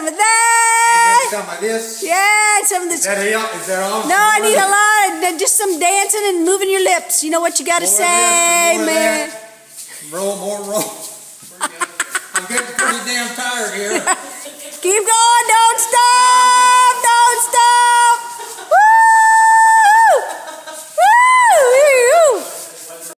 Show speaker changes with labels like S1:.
S1: of that.
S2: And some of this.
S1: Yeah, and some of this.
S2: Is that all?
S1: No, I need a lot of just some dancing and moving your lips. You know what you got to say, man.
S2: Roll. I'm getting pretty damn tired here.
S1: Keep going, don't stop.